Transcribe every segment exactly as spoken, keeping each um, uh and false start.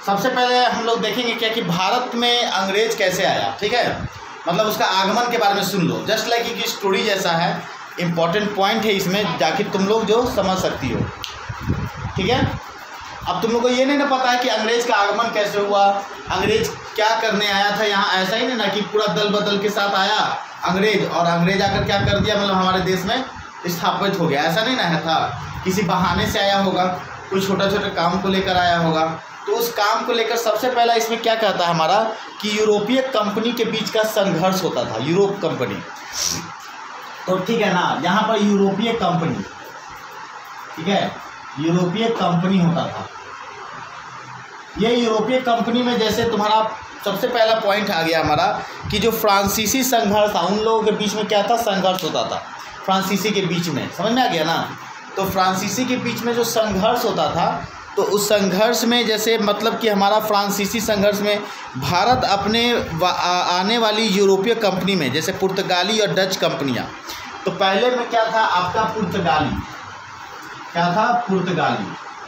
सबसे पहले हम लोग देखेंगे क्या कि भारत में अंग्रेज कैसे आया, ठीक है, मतलब उसका आगमन के बारे में सुन लो। जस्ट लाइक कि स्टोरी जैसा है, इम्पॉर्टेंट पॉइंट है इसमें, जाके तुम लोग जो समझ सकती हो, ठीक है। अब तुम लोग को ये नहीं ना पता है कि अंग्रेज का आगमन कैसे हुआ, अंग्रेज क्या करने आया था यहाँ, ऐसा ही नहीं ना कि पूरा दल बदल के साथ आया अंग्रेज और अंग्रेज आकर क्या कर दिया, मतलब हमारे देश में स्थापित हो गया, ऐसा नहीं ना है था। किसी बहाने से आया होगा, कोई छोटा छोटा काम को लेकर आया होगा। तो उस काम को लेकर सबसे पहला इसमें क्या कहता है हमारा कि यूरोपीय कंपनी के बीच का संघर्ष होता था, यूरोप कंपनी। तो ठीक है ना, यहाँ पर यूरोपीय कंपनी, ठीक है, यूरोपीय कंपनी होता था। ये यूरोपीय कंपनी में जैसे तुम्हारा सबसे पहला पॉइंट आ गया हमारा कि जो फ्रांसीसी संघर्ष था, उन लोगों के बीच में क्या था, संघर्ष होता था फ्रांसीसी के बीच में, समझ में आ गया ना। तो फ्रांसीसी के बीच में जो संघर्ष होता था, तो उस संघर्ष में जैसे मतलब कि हमारा फ्रांसीसी संघर्ष में भारत अपने आने वाली यूरोपीय कंपनी में, जैसे पुर्तगाली और डच कंपनियां, तो पहले में क्या था आपका पुर्तगाली, क्या था पुर्तगाली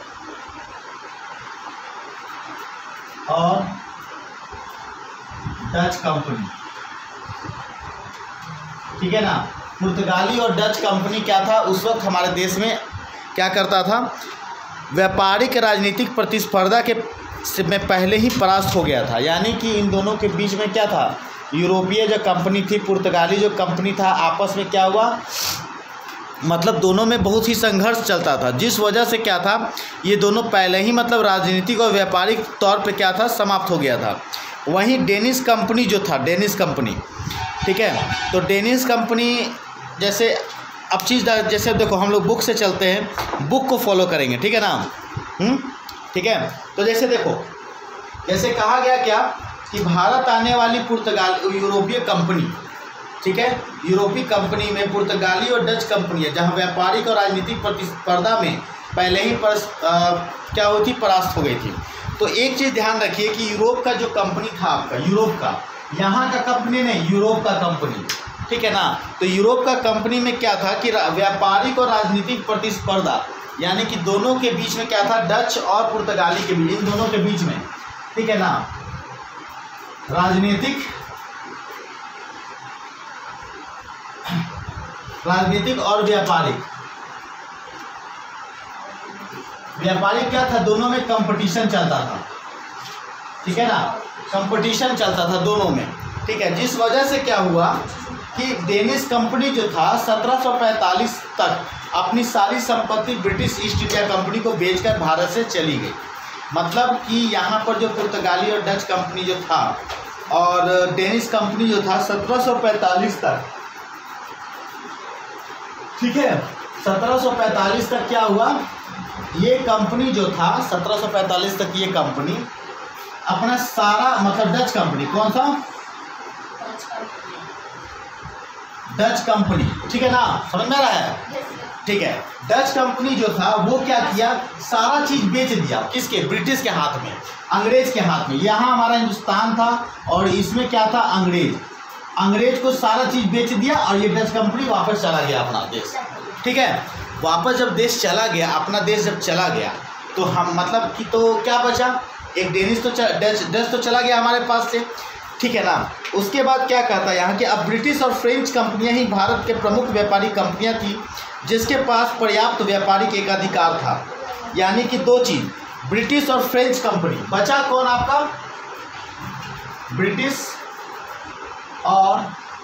और डच कंपनी, ठीक है ना। पुर्तगाली और डच कंपनी क्या था उस वक्त हमारे देश में क्या करता था, व्यापारिक राजनीतिक प्रतिस्पर्धा के में पहले ही परास्त हो गया था। यानी कि इन दोनों के बीच में क्या था, यूरोपीय जो कंपनी थी, पुर्तगाली जो कंपनी था, आपस में क्या हुआ, मतलब दोनों में बहुत ही संघर्ष चलता था, जिस वजह से क्या था, ये दोनों पहले ही मतलब राजनीतिक और व्यापारिक तौर पे क्या था, समाप्त हो गया था। वहीं डेनिश कंपनी जो था, डेनिश कंपनी, ठीक है, तो डेनिश कंपनी जैसे अब चीज़ जैसे देखो हम लोग बुक से चलते हैं, बुक को फॉलो करेंगे, ठीक है ना, हम्म ठीक है। तो जैसे देखो, जैसे कहा गया क्या कि भारत आने वाली पुर्तगाल यूरोपीय कंपनी, ठीक है, यूरोपीय कंपनी में पुर्तगाली और डच कंपनियां जहां व्यापारिक और राजनीतिक प्रतिस्पर्धा में पहले ही पर आ, क्या हुई थी, परास्त हो गई थी। तो एक चीज़ ध्यान रखिए कि यूरोप का जो कंपनी था आपका, यूरोप का, यहाँ का कंपनी नहीं, यूरोप का कंपनी, ठीक है ना। तो यूरोप का कंपनी में क्या था कि व्यापारिक और राजनीतिक प्रतिस्पर्धा, यानी कि दोनों के बीच में क्या था, डच और पुर्तगाली के बीच, इन दोनों के बीच में, ठीक है ना, राजनीतिक राजनीतिक और व्यापारिक व्यापारिक क्या था, दोनों में कंपटीशन चलता था, ठीक है ना, कंपटीशन चलता था दोनों में, ठीक है। जिस वजह से क्या हुआ कि डेनिश कंपनी जो था सत्रह सौ पैंतालीस तक अपनी सारी संपत्ति ब्रिटिश ईस्ट इंडिया कंपनी को बेचकर भारत से चली गई। मतलब कि यहाँ पर जो पुर्तगाली और डच कंपनी जो था और डेनिश कंपनी जो था सत्रह सौ पैंतालीस तक, ठीक है, सत्रह सौ पैंतालीस तक क्या हुआ, ये कंपनी जो था सत्रह सौ पैंतालीस तक ये कंपनी अपना सारा, मतलब डच कंपनी, कौन सा, डच कंपनी, ठीक है ना, समझ में आ रहा है, ठीक है। डच कंपनी जो था वो क्या किया, सारा चीज बेच दिया, किसके, ब्रिटिश के हाथ में, अंग्रेज के हाथ में। यहाँ हमारा हिंदुस्तान था और इसमें क्या था, अंग्रेज, अंग्रेज को सारा चीज बेच दिया और ये डच कंपनी वापस चला गया अपना देश, ठीक है। वापस जब देश चला गया, अपना देश जब चला गया, तो हम मतलब कि तो क्या बचा, एक डेनिश तो डच डच तो चला गया हमारे पास से, ठीक है ना। उसके बाद क्या कहता है यहाँ कि अब ब्रिटिश और फ्रेंच कंपनियां ही भारत के प्रमुख व्यापारिक कंपनियां थी जिसके पास पर्याप्त व्यापारिक एकाधिकार था। यानी कि दो चीज, ब्रिटिश और फ्रेंच कंपनी, बचा कौन आपका, ब्रिटिश और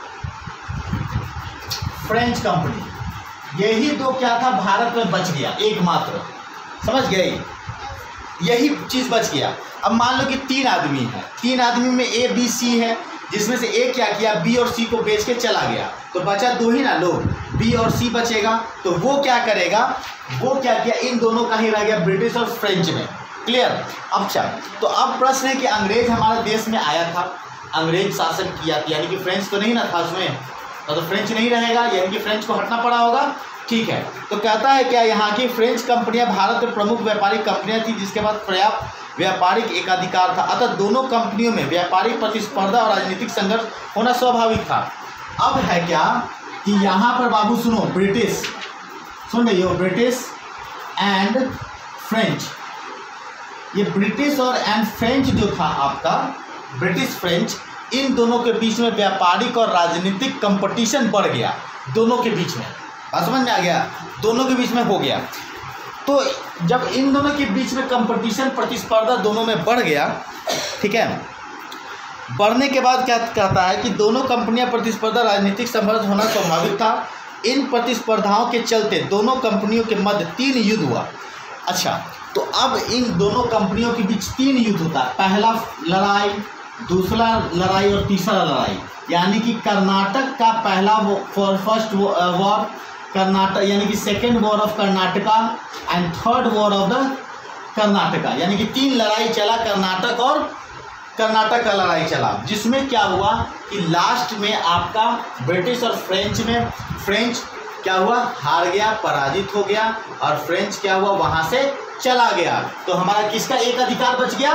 फ्रेंच कंपनी, यही दो क्या था भारत में बच गया एकमात्र, समझ गए, यही चीज बच गया। अब मान लो कि तीन आदमी है, तीन आदमी में ए बी सी है, जिसमें से ए क्या किया, बी और सी को बेच के चला गया, तो बचा दो ही ना लोग, बी और सी बचेगा, तो वो क्या करेगा, वो क्या किया, इन दोनों का ही रह गया ब्रिटिश और फ्रेंच में, क्लियर। अब अच्छा, तो अब प्रश्न है कि अंग्रेज हमारे देश में आया था, अंग्रेज शासन किया, यानी कि फ्रेंच तो नहीं ना था उसमें, तो फ्रेंच नहीं रहेगा, यानी कि फ्रेंच को हटना पड़ा होगा, ठीक है। तो कहता है क्या, यहाँ की फ्रेंच कंपनियां भारत में प्रमुख व्यापारिक कंपनियां थी जिसके पास पर्याप्त व्यापारिक एकाधिकार था, अतः दोनों कंपनियों में व्यापारिक प्रतिस्पर्धा और राजनीतिक संघर्ष होना स्वाभाविक था। अब है क्या कि यहाँ पर बाबू सुनो, ब्रिटिश, सुन रही हो, ब्रिटिश एंड फ्रेंच, ये ब्रिटिश और एंड फ्रेंच जो था आपका, ब्रिटिश फ्रेंच, इन दोनों के बीच में व्यापारिक और राजनीतिक कंपटीशन बढ़ गया, दोनों के बीच में। बात समझ में आ गया? दोनों के बीच में हो गया। तो जब इन दोनों के बीच में कंपटीशन, प्रतिस्पर्धा दोनों में बढ़ गया, ठीक है, बढ़ने के बाद क्या कहता है कि दोनों कंपनियां प्रतिस्पर्धा, राजनीतिक संघर्ष होना स्वाभाविक था। इन प्रतिस्पर्धाओं के चलते दोनों कंपनियों के मध्य तीन युद्ध हुआ। अच्छा, तो अब इन दोनों कंपनियों के बीच तीन युद्ध होता है, पहला लड़ाई, दूसरा लड़ाई और तीसरा लड़ाई। यानी कि कर्नाटक का पहला फॉर फर्स्ट वॉर कर्नाटक, यानी कि second war of Karnataka and third war of the Karnataka, यानी कि तीन लड़ाई चला, कर्नाटक और कर्नाटक का लड़ाई चला, जिसमें क्या हुआ कि लास्ट में आपका ब्रिटिश और फ्रेंच में, फ्रेंच क्या हुआ, हार गया, पराजित हो गया, और फ्रेंच क्या हुआ, वहां से चला गया। तो हमारा किसका एक अधिकार बच गया?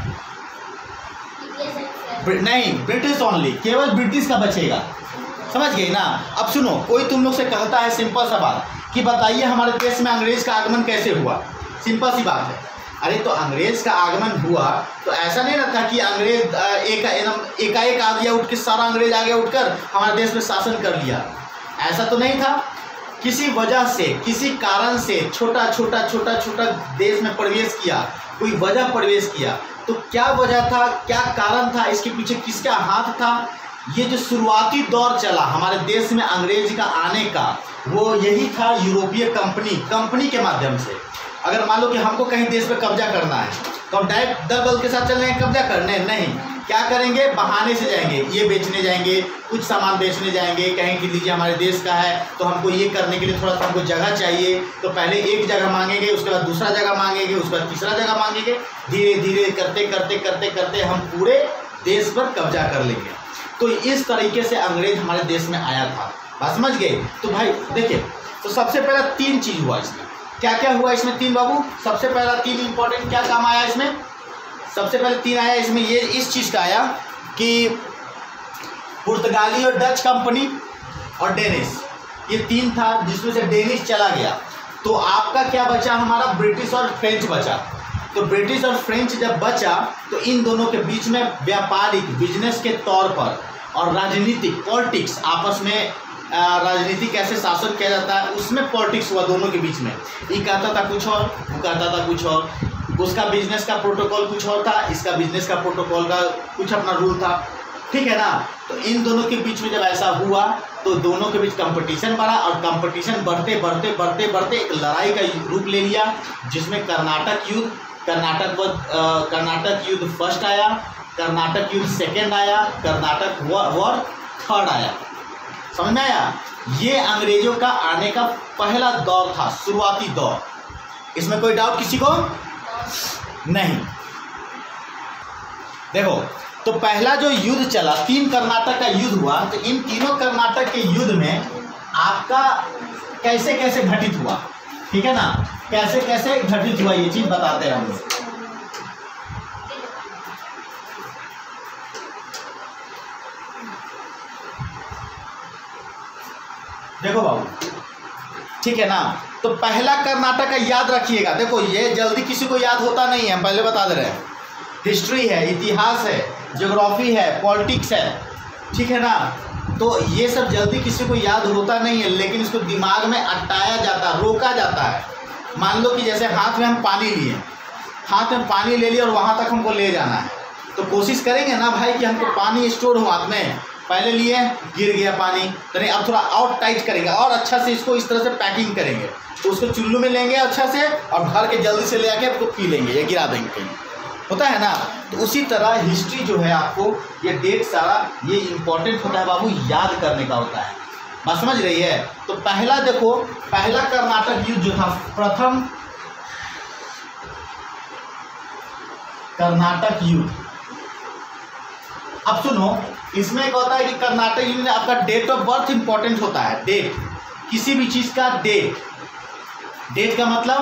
नहीं, ब्रिटिश ओनली, केवल ब्रिटिश का बचेगा। समझ गई ना? अब सुनो, कोई तुम लोग से कहता है सिंपल सा बात कि बताइए हमारे देश में अंग्रेज का आगमन कैसे हुआ? सिंपल सी बात है। अरे तो अंग्रेज का आगमन हुआ तो ऐसा नहीं ना था कि अंग्रेज एक एकाएक आ गया, उठ के सारा अंग्रेज आ गया उठकर हमारे देश में शासन कर लिया, ऐसा तो नहीं था। किसी वजह से, किसी कारण से छोटा छोटा छोटा छोटा देश में प्रवेश किया, कोई वजह प्रवेश किया। तो क्या वजह था, क्या कारण था, इसके पीछे किसका हाथ था? ये जो शुरुआती दौर चला हमारे देश में अंग्रेज का आने का, वो यही था यूरोपीय कंपनी कंपनी के माध्यम से। अगर मान लो कि हमको कहीं देश पे कब्जा करना है तो हम डायरेक्ट दल बल के साथ चल रहे हैं कब्जा करने? नहीं, क्या करेंगे, बहाने से जाएंगे, ये बेचने जाएंगे, कुछ सामान बेचने जाएंगे, कहेंगे कि लीजिए हमारे देश का है तो हमको ये करने के लिए थोड़ा सा हमको जगह चाहिए, तो पहले एक जगह मांगेंगे, उसके बाद दूसरा जगह मांगेंगे, उसके बाद तीसरा जगह मांगेंगे, धीरे धीरे करते करते करते करते हम पूरे देश पर कब्जा कर लेंगे। तो इस तरीके से अंग्रेज हमारे देश में आया था। बात समझ गए? तो भाई देखिए, तो सबसे पहला तीन चीज़ हुआ इसमें। क्या क्या हुआ इसमें तीन बाबू? सबसे पहला तीन इंपॉर्टेंट क्या काम आया इसमें? सबसे पहले तीन आया इसमें, ये इस चीज़ का आया कि पुर्तगाली और डच कंपनी और डेनिश, ये तीन था, जिसमें से डेनिश चला गया। तो आपका क्या बचा? हमारा ब्रिटिश और फ्रेंच बचा। तो ब्रिटिश और फ्रेंच जब बचा तो इन दोनों के बीच में व्यापारिक, बिजनेस के तौर पर और राजनीतिक, पॉलिटिक्स, आपस में राजनीति कैसे शासन किया जाता है उसमें पॉलिटिक्स हुआ दोनों के बीच में। ये कहता था कुछ और, वो कहता था कुछ और, उसका बिजनेस का प्रोटोकॉल कुछ और था, इसका बिजनेस का प्रोटोकॉल का कुछ अपना रूल था, ठीक है ना? तो इन दोनों के बीच में जब ऐसा हुआ तो दोनों के बीच कंपटीशन बढ़ा, और कंपटीशन बढ़ते बढ़ते बढ़ते बढ़ते एक लड़ाई का रूप ले लिया, जिसमें कर्नाटक युद्ध, कर्नाटक कर्नाटक युद्ध फर्स्ट आया, कर्नाटक युद्ध सेकेंड आया, कर्नाटक वॉर थर्ड आया। समझ में आया? ये अंग्रेजों का आने का पहला दौर था, शुरुआती दौर। इसमें कोई डाउट किसी को नहीं? देखो, तो पहला जो युद्ध चला, तीन कर्नाटक का युद्ध हुआ, तो इन तीनों कर्नाटक के युद्ध में आपका कैसे कैसे घटित हुआ, ठीक है ना? कैसे कैसे घटित हुआ ये चीज बताते हैं हम लोग। देखो बाबू, ठीक है ना? तो पहला कर्नाटक का याद रखिएगा। देखो, ये जल्दी किसी को याद होता नहीं है, हम पहले बता दे रहे हैं। हिस्ट्री है, इतिहास है, ज्योग्राफी है, पॉलिटिक्स है, ठीक है ना? तो ये सब जल्दी किसी को याद होता नहीं है, लेकिन इसको दिमाग में अटाया जाता, रोका जाता है। मान लो कि जैसे हाथ में हम पानी लिए, हाथ में पानी ले लिया और वहाँ तक हमको ले जाना है, तो कोशिश करेंगे ना भाई कि हमको पानी स्टोर हो हाथ में। पहले लिए, गिर गया पानी, तो नहीं, अब थोड़ा और टाइट करेंगे और अच्छा से इसको इस तरह से पैकिंग करेंगे, तो उसको चुल्लू में लेंगे अच्छा से और भर के जल्दी से ले आके आपको पी लेंगे या गिरा देंगे कहीं, होता है ना? तो उसी तरह हिस्ट्री जो है, आपको ये डेट सारा ये इम्पोर्टेंट होता है बाबू, याद करने का होता है। बात समझ रही है? तो पहला देखो, पहला कर्नाटक युद्ध जो था, प्रथम कर्नाटक युद्ध। अब सुनो, इसमें एक होता है कि कर्नाटक युद्ध में आपका डेट ऑफ बर्थ इंपॉर्टेंट होता है। डेट, किसी भी चीज का डेट, डेट का मतलब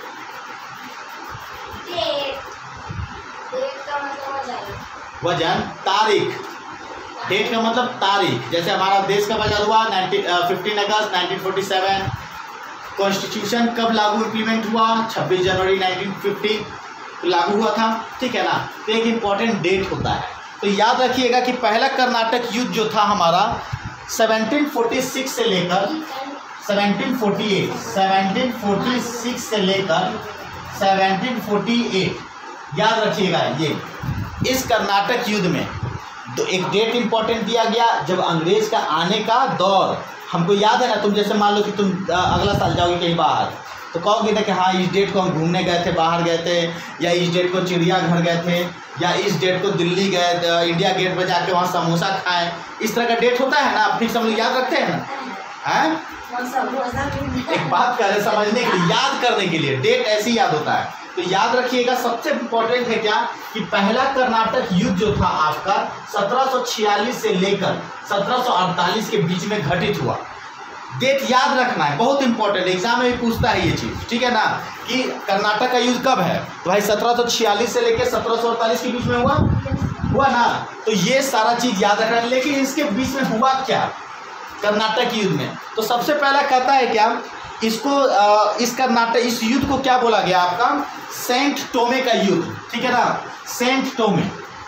डेट, डेट का मतलब वजन, वजन, तारीख। डेट का मतलब तारीख। जैसे हमारा देश कब आजाद हुआ, fifteen August nineteen forty seven. Constitution कब लागू इम्प्लीमेंट हुआ, छब्बीस जनवरी नाइनटीन फिफ्टी। लागू हुआ था, ठीक है ना। तो एक इम्पॉर्टेंट डेट होता है, तो याद रखिएगा कि पहला कर्नाटक युद्ध जो था हमारा सेवनटीन फोर्टी सिक्स से लेकर seventeen forty eight seventeen forty six से लेकर सेवनटीन फोर्टी एट, याद रखिएगा ये। इस कर्नाटक युद्ध में तो एक डेट इंपॉर्टेंट दिया गया जब अंग्रेज का आने का दौर हमको याद है ना। तुम जैसे मान लो कि तुम अगला साल जाओगे कहीं बाहर, तो कहोगे ना कि हाँ इस डेट को हम घूमने गए थे, बाहर गए थे, या इस डेट को चिड़ियाघर गए थे, या इस डेट को दिल्ली गए, इंडिया गेट पर जाके वहाँ समोसा खाएं। इस तरह का डेट होता है ना, फिर सब लोग याद रखते हैं ना, हैं? एक बात कर रहे समझने के लिए, याद करने के लिए, डेट ऐसे ही याद होता है। तो याद रखिएगा सबसे इम्पोर्टेंट है क्या कि पहला कर्नाटक युद्ध जो था आपका सत्रह सौ छियालीस से लेकर सत्रह सौ अड़तालीस के बीच में घटित हुआ। डेट याद रखना है, बहुत इंपॉर्टेंट, एग्जाम में भी पूछता है ये चीज़, ठीक है ना, कि कर्नाटक का युद्ध कब है। तो भाई सत्रह सौ छियालीस से लेकर सत्रह सौ अड़तालीस के बीच में हुआ हुआ ना। तो ये सारा चीज़ याद रखना है। लेकिन इसके बीच में हुआ क्या कर्नाटक युद्ध में, तो सबसे पहला कहता है क्या इसको आ, इस कर्नाटक इस युद्ध को क्या बोला गया आपका, सेंट टोमे का युद्ध, ठीक है ना। सेंट टोमे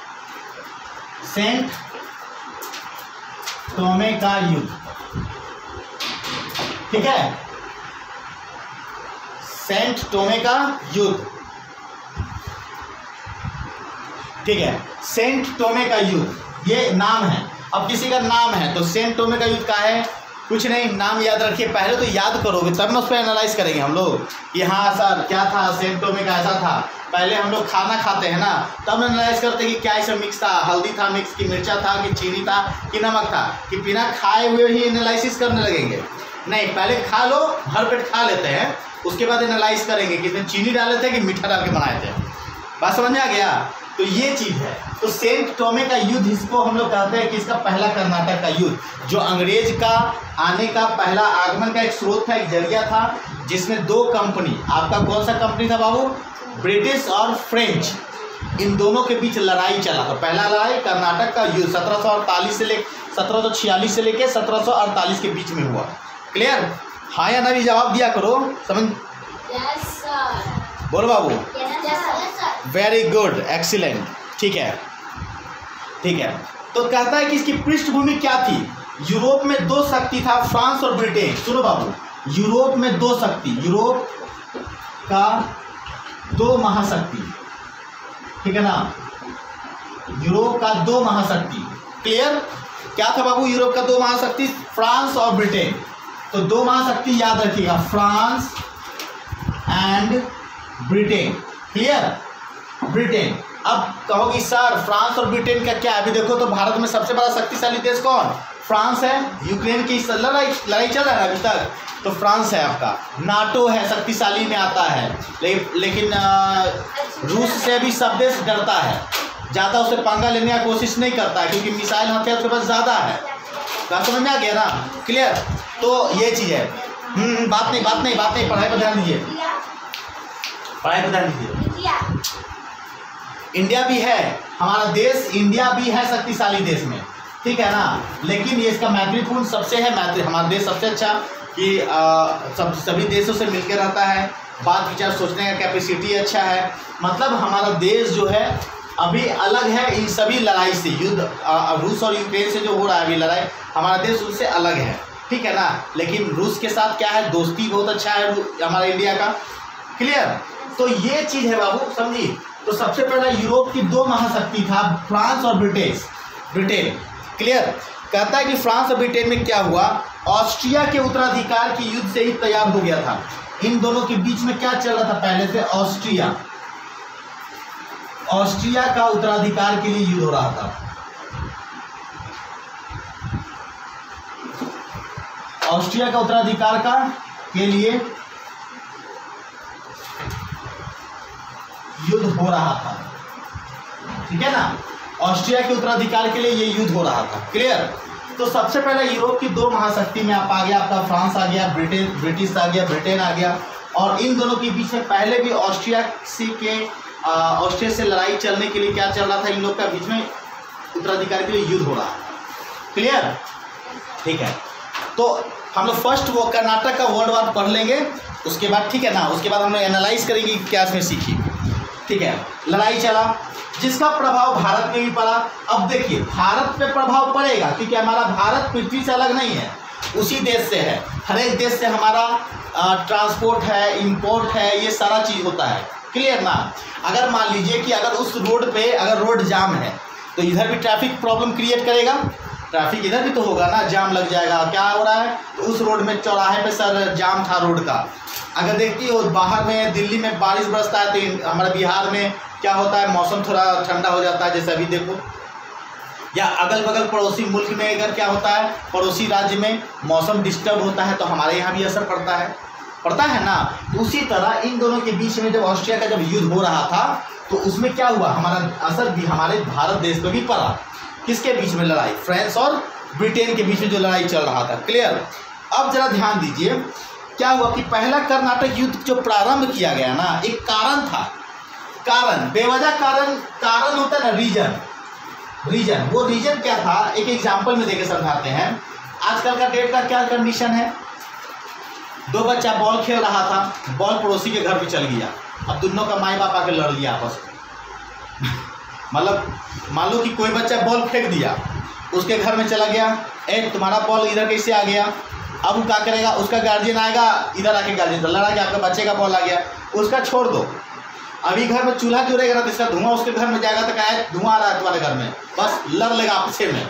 सेंट टोमे का युद्ध, ठीक है, सेंट टोमे का युद्ध, ठीक है। सेंट टोमे का युद्ध ये नाम है। अब किसी का नाम है तो सेंट टोमे का युद्ध का है, कुछ नहीं, नाम याद रखिए। पहले तो याद करोगे तब ना उस पर एनालाइज करेंगे हम लोग कि हाँ सर क्या था, सेंट टोमे का ऐसा था। पहले हम लोग खाना खाते हैं ना, तब एनालाइज करते हैं कि क्या इसमें मिक्स था, हल्दी था मिक्स, कि मिर्चा था, कि चीनी था, कि नमक था, कि बिना खाए हुए ही एनालिसिस करने लगेंगे। नहीं, पहले खा लो, भर पेट खा लेते हैं, उसके बाद एनालाइज करेंगे कि इसमें चीनी डाले थे कि मीठा डाल के बनाए थे। बात समझ में आ गया। तो ये चीज़ है। तो सेंट टोमे का युद्ध इसको हम लोग कहते हैं कि इसका पहला कर्नाटक का युद्ध, जो अंग्रेज का आने का पहला आगमन का एक स्रोत था, एक जरिया था, जिसमें दो कंपनी, आपका कौन सा कंपनी था बाबू, ब्रिटिश और फ्रेंच, इन दोनों के बीच लड़ाई चला था। पहला लड़ाई कर्नाटक का युद्ध सत्रह सौ अड़तालीस से ले सत्रह सौ छियालीस से लेकर सत्रह सौ अड़तालीस के बीच में हुआ। क्लियर, हाँ या ना भी जवाब दिया करो, समझ। Yes sir. बोलो बाबू। Yes sir. Very good, excellent, ठीक है ठीक है। तो कहता है कि इसकी पृष्ठभूमि क्या थी। यूरोप में दो शक्ति था, फ्रांस और ब्रिटेन। सुनो बाबू, यूरोप में दो शक्ति, यूरोप का दो महाशक्ति, ठीक है ना, यूरोप का दो महाशक्ति। क्लियर, क्या था बाबू यूरोप का दो महाशक्ति, फ्रांस और ब्रिटेन। तो दो महाशक्ति याद रखिएगा, France and Britain. Clear, Britain. अब कहोगी सर फ्रांस और ब्रिटेन का क्या है। अभी देखो तो भारत में सबसे बड़ा शक्तिशाली देश कौन, फ्रांस है। यूक्रेन की लड़ाई लड़ाई चल रहा है अभी तक, तो फ्रांस है आपका। नाटो है, शक्तिशाली में आता है, ले, लेकिन आ, रूस से भी सब देश डरता है, ज़्यादा उसे पंगा लेने का कोशिश नहीं करता है, क्योंकि मिसाइल हथियार उसके पास ज़्यादा है। बात समझ में आ गया ना। क्लियर, तो ये चीज़ है। हम्म बात नहीं बात नहीं बात नहीं पढ़ाई पर ध्यान दीजिए, पढ़ाई पर ध्यान दीजिए। इंडिया भी है, हमारा देश इंडिया भी है शक्तिशाली देश में, ठीक है ना। लेकिन ये इसका महत्वपूर्ण सबसे है, महत्व हमारा देश सबसे अच्छा कि आ, सब सभी देशों से मिलकर रहता है, बात विचार सोचने का कैपेसिटी अच्छा है। मतलब हमारा देश जो है अभी अलग है इन सभी लड़ाई से। युद्ध रूस और यूक्रेन से जो हो रहा है अभी लड़ाई, हमारा देश उससे अलग है, ठीक है ना। लेकिन रूस के साथ क्या है, दोस्ती बहुत अच्छा है हमारा इंडिया का। क्लियर, तो ये चीज़ है बाबू, समझिए। तो सबसे पहला यूरोप की दो महाशक्ति था, फ्रांस और ब्रिटेन ब्रिटेन क्लियर, कहता है कि फ्रांस और ब्रिटेन में क्या हुआ, ऑस्ट्रिया के उत्तराधिकार की युद्ध से ही तैयार हो गया था। इन दोनों के बीच में क्या चल रहा था पहले से, ऑस्ट्रिया ऑस्ट्रिया का उत्तराधिकार के लिए युद्ध हो रहा था। ऑस्ट्रिया का उत्तराधिकार का के लिए युद्ध हो रहा था, ठीक है ना। ऑस्ट्रिया के उत्तराधिकार के लिए ये युद्ध हो रहा था। क्लियर, तो सबसे पहले यूरोप की दो महाशक्ति में आप आ गया, आपका फ्रांस आ गया, ब्रिटेन ब्रिटिश आ गया, ब्रिटेन आ गया। और इन दोनों के बीच में पहले भी ऑस्ट्रिया के ऑस्ट्रिया से लड़ाई चलने के लिए क्या चल रहा था, इन लोग का बीच में उत्तराधिकार के लिए युद्ध हो रहा है। क्लियर, ठीक है। तो हम लोग फर्स्ट वो कर्नाटक का वर्ल्ड वार पढ़ लेंगे, उसके बाद ठीक है ना, उसके बाद हम लोग एनालाइज करेंगे क्या इसमें सीखी। ठीक है, लड़ाई चला जिसका प्रभाव भारत में भी पड़ा। अब देखिए भारत पे प्रभाव पड़ेगा क्योंकि हमारा भारत पृथ्वी से अलग नहीं है, उसी देश से है, हर एक देश से हमारा ट्रांसपोर्ट है, इंपोर्ट है, ये सारा चीज़ होता है। क्लियर ना। अगर मान लीजिए कि अगर उस रोड पे अगर रोड जाम है तो इधर भी ट्रैफिक प्रॉब्लम क्रिएट करेगा, ट्रैफिक इधर भी तो होगा ना, जाम लग जाएगा। क्या हो रहा है, तो उस रोड में चौराहे पे सर जाम था रोड का। अगर देखती हो बाहर में दिल्ली में बारिश बरसता है तो हमारे बिहार में क्या होता है, मौसम थोड़ा ठंडा हो जाता है, जैसे अभी देखो। या अगल बगल पड़ोसी मुल्क में अगर क्या होता है, पड़ोसी राज्य में मौसम डिस्टर्ब होता है तो हमारे यहाँ भी असर पड़ता है, पड़ता है ना। तो उसी तरह इन दोनों के बीच में जब ऑस्ट्रिया का जब युद्ध हो रहा था तो उसमें क्या हुआ, हमारा असर भी हमारे भारत देश पर भी पड़ा। किसके बीच में लड़ाई, फ्रांस और ब्रिटेन के बीच में जो लड़ाई चल रहा था। क्लियर। अब जरा ध्यान दीजिए क्या हुआ कि पहला कर्नाटक युद्ध जो प्रारंभ किया गया ना, एक कारण था, कारण बेवजह कारण कारण होता है ना, रीजन रीजन वो रीजन क्या था, एक एग्जांपल में देके समझाते हैं। आजकल का डेट का क्या कंडीशन है, दो बच्चा बॉल खेल रहा था, बॉल पड़ोसी के घर पे चल गया, अब दोनों का माई बाप आके लड़ लिया आपस में मतलब मान लो कि कोई बच्चा बॉल फेंक दिया, उसके घर में चला गया, ए तुम्हारा बॉल इधर कैसे आ गया। अब वो क्या करेगा, उसका गार्जियन आएगा, इधर आके गार्जियन लड़ा के आपका बच्चे का बॉल आ गया, उसका छोड़ दो। अभी घर में चूल्हा जुड़ेगा ना तो इसका धुआं उसके घर में जाएगा तो क्या है, धुआं आ रहा है तुम्हारे घर में, बस लड़ लेगा आपसे में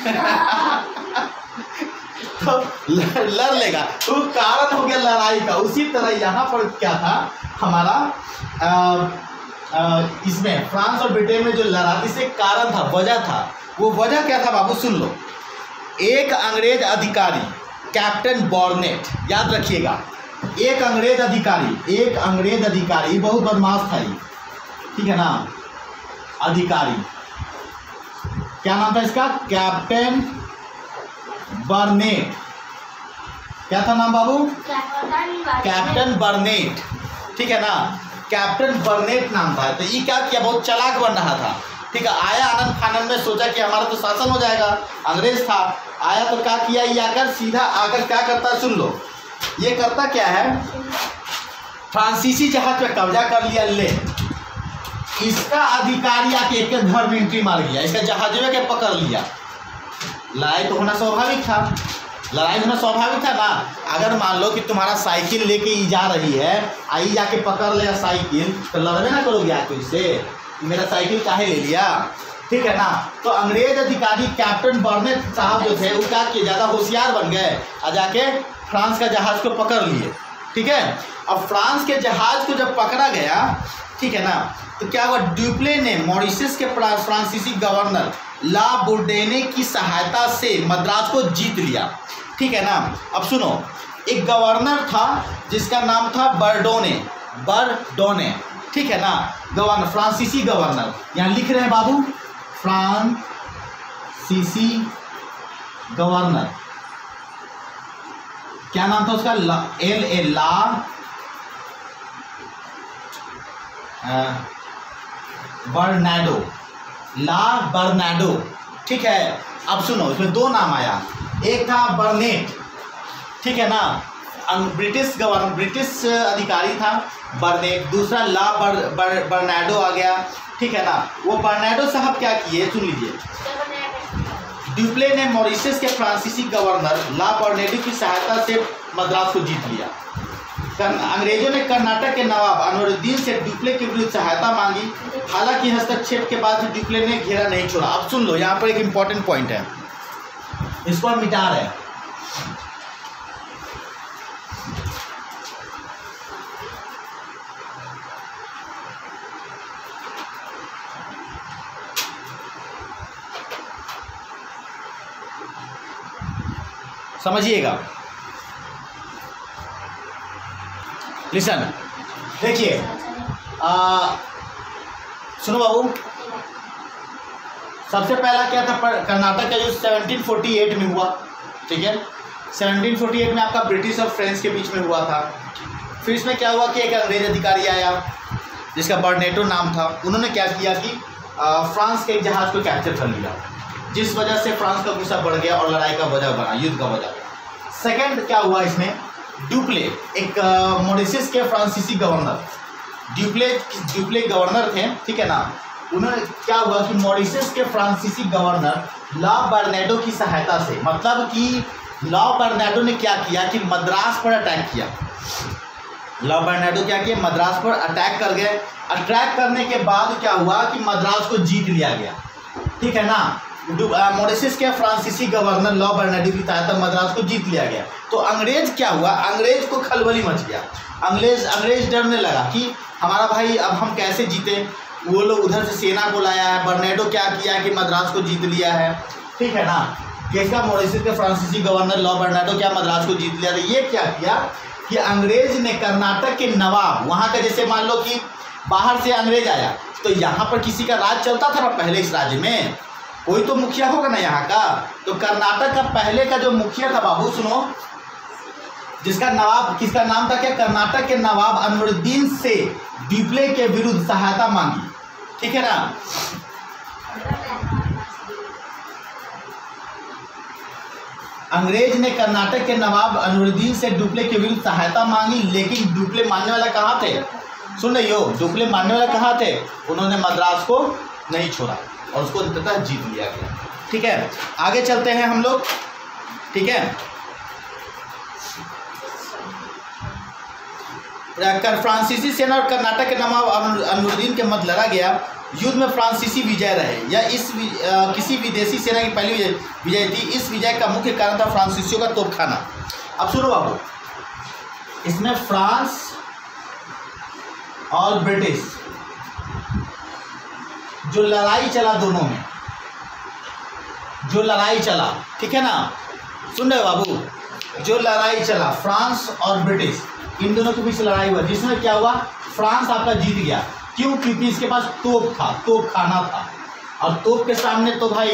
तो लड़ लेगा, तो कारण हो गया लड़ाई का। उसी तरह यहाँ पर क्या था हमारा आ, आ, इसमें फ्रांस और ब्रिटेन में जो लड़ाई से कारण था, वजह था, वो वजह क्या था बाबू सुन लो। एक अंग्रेज अधिकारी कैप्टन बॉर्नेट, याद रखिएगा, एक अंग्रेज अधिकारी एक अंग्रेज अधिकारी बहुत बदमाश था ये, ठीक है ना, अधिकारी, क्या नाम था इसका, कैप्टन बर्नेट। क्या था नाम बाबू, कैप्टन बर्नेट, ठीक है ना, कैप्टन बर्नेट नाम था। तो ये क्या किया, बहुत चालाक बन रहा था, ठीक है। आया आनंद फानंद में, सोचा कि हमारा तो शासन हो जाएगा, अंग्रेज था, आया तो क्या किया, ये आकर सीधा आकर क्या करता है सुन लो, ये करता क्या है, फ्रांसीसी जहाज पे कब्जा कर लिया, ले इसका अधिकारी आके एक घर में एंट्री मार गया, इसका जहाज में के पकड़ लिया। लड़ाई तो होना स्वाभाविक था, लड़ाई होना स्वाभाविक था ना। अगर मान लो कि तुम्हारा साइकिल लेके ही जा रही है, आई जाके पकड़ लिया साइकिल, तो लड़ने ना करोगे आप इससे, मेरा साइकिल काहे ले लिया, ठीक है ना। तो अंग्रेज अधिकारी कैप्टन बर्नेट साहब जो थे वो क्या किए, ज़्यादा होशियार बन गए और जाके फ्रांस का जहाज को पकड़ लिए, ठीक है। अब फ्रांस के जहाज को जब पकड़ा गया, ठीक है ना, तो क्या हुआ, ड्यूप्ले ने मॉरिशस के फ्रांसीसी गवर्नर ला बोर्डेने की सहायता से मद्रास को जीत लिया, ठीक है ना। अब सुनो, एक गवर्नर था जिसका नाम था बर्डोने, बर्डोने, ठीक है ना, गवर्नर, फ्रांसीसी गवर्नर, यहाँ लिख रहे हैं बाबू, फ्रांसीसी गवर्नर, क्या नाम था उसका, La, L A La Bernardo, La Bernardo, ठीक है। अब सुनो, इसमें दो नाम आया, एक था बर्नेट, ठीक है ना, ब्रिटिश गवर्नर, ब्रिटिश अधिकारी था बर्नेट, दूसरा ला बर, बर, बर्नाडो आ गया, ठीक है ना। वो बर्नाडो साहब क्या किए सुन लीजिए, ड्यूप्ले ने मॉरिशस के फ्रांसीसी गवर्नर ला बर्नाडो की सहायता से मद्रास को जीत लिया। अंग्रेजों ने कर्नाटक के नवाब अनवरुद्दीन से ड्यूप्ले के विरुद्ध सहायता मांगी, हालांकि हस्तक्षेप के बाद ड्यूप्ले ने घेरा नहीं छोड़ा। अब सुन लो, यहाँ पर एक इंपॉर्टेंट पॉइंट है, इसको हम मिटा रहे हैं। समझिएगा, लिसन, देखिए, सुनो बाबू, सबसे पहला क्या था, कर्नाटक का युद्ध सेवनटीन फोर्टी एट में हुआ, ठीक है। सेवनटीन फोर्टी एट में आपका ब्रिटिश और फ्रेंच के बीच में हुआ था। फिर इसमें क्या हुआ कि एक अंग्रेज अधिकारी आया जिसका बर्नेटो नाम था, उन्होंने क्या किया कि आ, फ्रांस के एक जहाज को कैप्चर कर लिया, जिस वजह से फ्रांस का गुस्सा बढ़ गया और लड़ाई का वजह बना, युद्ध का वजह। सेकंड क्या हुआ इसमें, ड्यूप्ले एक मॉरिशस के फ्रांसीसी गवर्नर, ड्यूप्लेज ड्यूप्लेज गवर्नर थे, ठीक है ना। उन्होंने क्या हुआ कि मॉरिशस के फ्रांसीसी गवर्नर लॉ बर्नार्डो की सहायता से, मतलब कि लॉ बर्नार्डो ने क्या किया कि मद्रास पर अटैक किया। लॉ बर्नार्डो क्या किया, मद्रास पर अटैक कर गए। अटैक करने के बाद क्या हुआ कि मद्रास को जीत लिया गया, ठीक है ना। मॉरिशस के फ्रांसीसी गवर्नर लॉ बर्नार्डो की सहायता मद्रास को जीत लिया गया। तो अंग्रेज क्या हुआ, अंग्रेज को खलबली मच गया। अंग्रेज अंग्रेज डरने लगा कि हमारा भाई अब हम कैसे जीते। वो लोग उधर से सेना को लाया है। बर्नार्डो क्या किया कि मद्रास को जीत लिया है, ठीक है ना। किसका, मॉरिशस के फ्रांसीसी गवर्नर लॉ बर्नार्डो क्या मद्रास को जीत लिया था। ये क्या किया कि अंग्रेज ने कर्नाटक के नवाब, वहाँ का जैसे मान लो कि बाहर से अंग्रेज आया तो यहाँ पर किसी का राज चलता था ना पहले, इस राज्य में कोई तो मुखिया होगा ना यहाँ का। तो कर्नाटक का पहले का जो मुखिया था, बाबू सुनो, जिसका नवाब, किसका नाम था क्या, कर्नाटक के नवाब अनवरुद्दीन से ड्यूप्ले के विरुद्ध सहायता मांगी, ठीक है ना। अंग्रेज ने कर्नाटक के नवाब अनवरुद्दीन से ड्यूप्ले के विरुद्ध सहायता मांगी, लेकिन ड्यूप्ले मानने वाला कहाँ थे, सुन रही हो, ड्यूप्ले मानने वाला कहाँ थे। उन्होंने मद्रास को नहीं छोड़ा और उसको अंततः जीत लिया गया, ठीक है। आगे चलते हैं हम लोग, ठीक है। फ्रांसीसी सेना और कर्नाटक के नवाब अनवरुद्दीन के मध्य लड़ा गया युद्ध में फ्रांसीसी विजय रहे। यह इस वि, आ, किसी विदेशी सेना की पहली विजय विजय थी। इस विजय का मुख्य कारण था फ्रांसीसियों का तोपखाना। अब सुनो बाबू, इसमें फ्रांस और ब्रिटिश जो लड़ाई चला, दोनों में जो लड़ाई चला, ठीक है ना, सुन रहे बाबू, जो लड़ाई चला फ्रांस और ब्रिटिश, इन दोनों के बीच लड़ाई हुआ, जिसमें क्या हुआ, फ्रांस आपका जीत गया। क्यों, क्योंकि इसके पास तोप था, तोप खाना था, और तोप के सामने तो भाई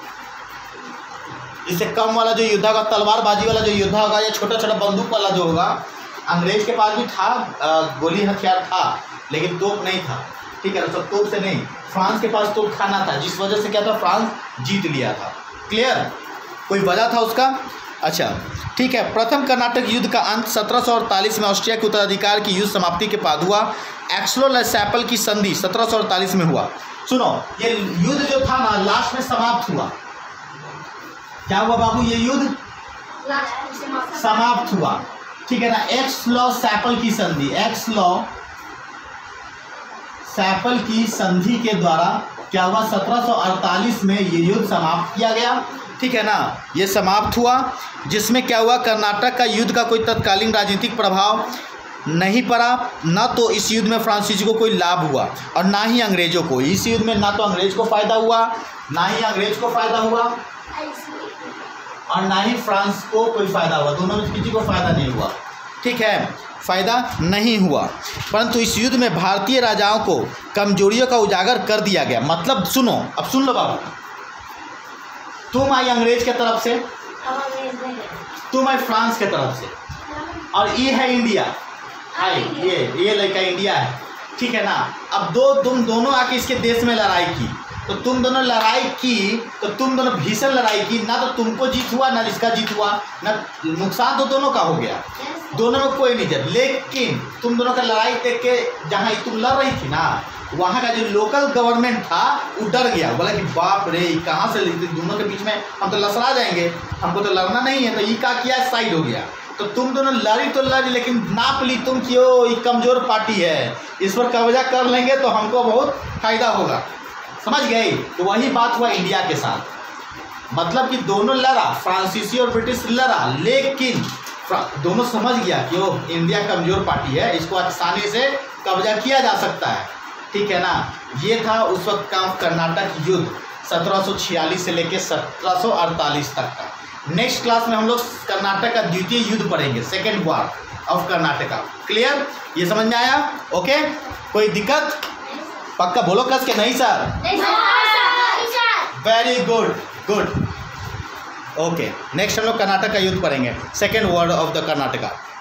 इससे कम वाला जो योद्धा होगा, तलवारबाजी वाला जो योद्धा होगा, या छोटा छोटा बंदूक वाला जो होगा, अंग्रेज के पास भी था, गोली हथियार था, लेकिन तोप नहीं था, ठीक है। सब तोप से नहीं, फ्रांस के पास तोप खाना था, जिस वजह से क्या था, फ्रांस जीत लिया था। क्लियर, कोई वजह था उसका। अच्छा ठीक है। प्रथम कर्नाटक युद्ध का अंत सत्रह सौ अड़तालीस में ऑस्ट्रिया के उत्तराधिकार की युद्ध समाप्ति के बाद हुआ। एक्सलो-लैसापल की संधि सत्रह सौ अड़तालीस में हुआ। सुनो, ये युद्ध जो था ना लास्ट में समाप्त हुआ। क्या हुआ बाबू, ये युद्ध समाप्त हुआ, ठीक है ना। एक्सलो-लैसापल की संधि, एक्सलो-लैसापल की संधि के द्वारा क्या हुआ, सत्रह सौ अड़तालीस में ये युद्ध समाप्त किया गया, ठीक है ना। ये समाप्त हुआ, जिसमें क्या हुआ, कर्नाटक का युद्ध का कोई तत्कालीन राजनीतिक प्रभाव नहीं पड़ा। न तो इस युद्ध में फ्रांसीसी को कोई लाभ हुआ और ना ही अंग्रेजों को। इस युद्ध में ना तो अंग्रेज को फायदा हुआ, ना ही अंग्रेज को फायदा हुआ, और ना ही फ्रांस को कोई फायदा हुआ। दोनों में किसी को फायदा नहीं हुआ, ठीक है, फायदा नहीं हुआ। परंतु इस युद्ध में भारतीय राजाओं को कमजोरियों का उजागर कर दिया गया। मतलब सुनो, अब सुन लो बाबू, तुम आई अंग्रेज के तरफ से, तुम आई फ्रांस के तरफ से, और ये है इंडिया, आई ये ये लड़का इंडिया है, ठीक है ना। अब दो तुम दोनों आके इसके देश में लड़ाई की, तो तुम दोनों लड़ाई की तो तुम दोनों भीषण लड़ाई की, ना तो तुमको जीत हुआ ना इसका जीत हुआ, ना नुकसान तो दोनों का हो गया, दोनों में कोई नहीं जीत। लेकिन तुम दोनों का लड़ाई देख के जहाँ तुम लड़ रही थी ना, वहाँ का जो लोकल गवर्नमेंट था वो डर गया, बोला कि बाप रे कहाँ से दोनों के बीच में हम तो लसड़ा जाएंगे, हमको तो लड़ना नहीं है। तो ये क्या किया, साइड हो गया। तो तुम दोनों लड़ी तो लड़ी, लेकिन नाप ली तुम कि ओ ये कमज़ोर पार्टी है, इस पर कब्जा कर लेंगे तो हमको बहुत फायदा होगा, समझ गए। तो वही बात हुआ इंडिया के साथ। मतलब कि दोनों लड़ा, फ्रांसीसी और ब्रिटिश लड़ा, लेकिन दोनों समझ गया कि ओ इंडिया कमज़ोर पार्टी है, इसको आसानी से कब्जा किया जा सकता है, ठीक है ना। ये था उस वक्त का कर्नाटक युद्ध सत्रह सौ छियालीस से लेकर सत्रह सौ अड़तालीस तक का। नेक्स्ट क्लास में हम लोग कर्नाटक का द्वितीय युद्ध पढ़ेंगे, second war of Karnataka. Clear, ये समझ में आया? ओके, कोई दिक्कत? पक्का बोलो कस के नहीं sir? Very good, good. Okay, next हम लोग कर्नाटक का युद्ध पढ़ेंगे, second war of the Karnataka.